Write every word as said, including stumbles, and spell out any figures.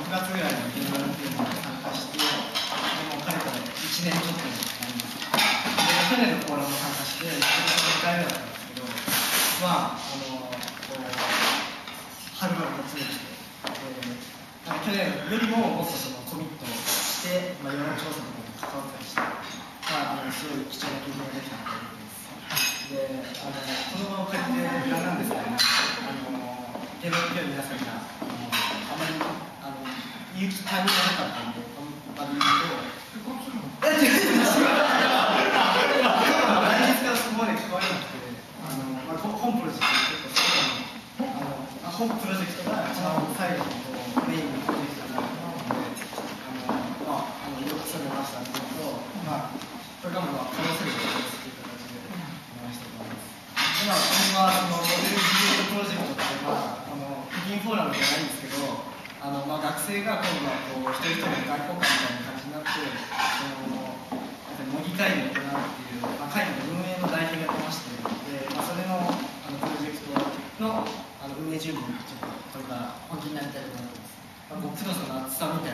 くがつぐらいに現場のっていうのに参加して、でもうかれこれいちねんちょっとになります。で、去年のフォーラムも参加して、今年にかいめだったんですけど、まあ、あのこう、はるばる突入して、えー、去年よりももっとそのコミットして、まあ、世論調査とかに関わったりして、まあ、あのすごい貴重な経験ができたと思います。で、あのこの場を借りて不安なんですけど、ね、あの現場の皆さんがあのあまりあの言うタイミングがなかったんで、あの言うと、え、違う違う来日からそこまで関わらなくて、あの、まあ、本プロジェクト結構あのあ本プロジェクトが一番最後のこうメインのプロジェクトになるので、あの、まあ、あのいろいろ進めましたっていうのと、まあ、これからも可能性をしていく形でお願いしたいと思います。で、まあ、今はそのモデル事業プロジェクトっていうのは、あの北京フォーラムじゃないんですけど、あのまあ、学生が今度はこう一人一人の外交官みたいな感じになって、その模擬会議を行うっていう、まあ、会議の運営の代表をやってまして、でまあ、それのあのプロジェクトのあの運営準備にちょっとこれから本気になりたいと思います。まあ、僕のその厚さみたい